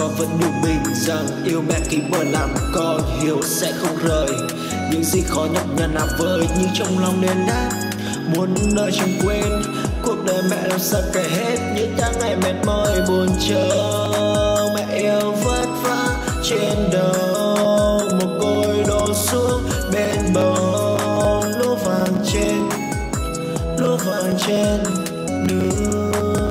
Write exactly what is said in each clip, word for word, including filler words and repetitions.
Con vẫn nhủ mình rằng yêu mẹ khi bờ làm con hiểu sẽ không rời. Những gì khó nhọc nhằn là vơi nhưng trong lòng nên đã muốn nơi chẳng quên. Cuộc đời mẹ làm sao kể hết những tháng ngày mệt mỏi buồn chờ. Mẹ yêu vất vả trên đầu, một côi đổ xuống bên bờ. Lúa vàng trên, lúa vàng trên đường.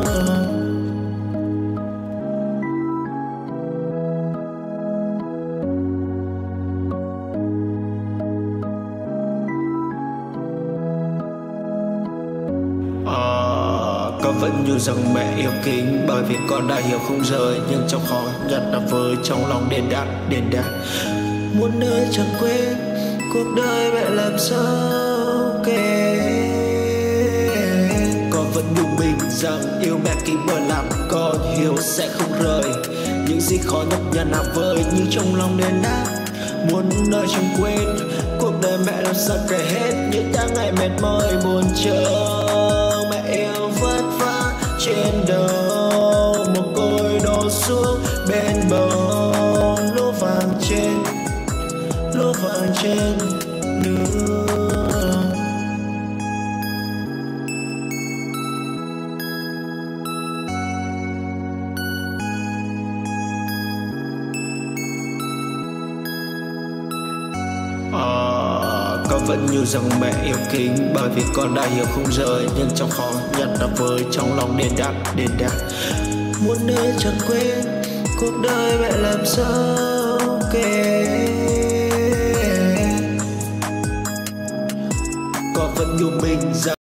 Con vẫn như rằng mẹ yêu kính, bởi vì con đã hiểu không rời. Nhưng trong khó nhất là với trong lòng đền đáp, đền đáp muốn nơi chẳng quên. Cuộc đời mẹ làm sao kể. Con vẫn nhủ mình rằng yêu mẹ khi bờ làm con hiểu sẽ không rời. Những gì khó nhọc nhằn là vơi nhưng trong lòng đền đáp muốn nơi chẳng quên. Cuộc đời mẹ làm sao kể hết những tháng ngày mệt mỏi buồn chờ. Mẹ yêu vất vả trên đầu, một côi đổ xuống bên bờ. Lúa vàng trên, lúa vàng trên đường. Con vẫn như rằng mẹ yêu kính, bởi vì con đã hiểu không rời. Nhưng trong khó nhất là với trong lòng đền đáp, đền đáp muốn nơi chẳng quên. Cuộc đời mẹ làm sao kể. Con vẫn nhủ mình rằng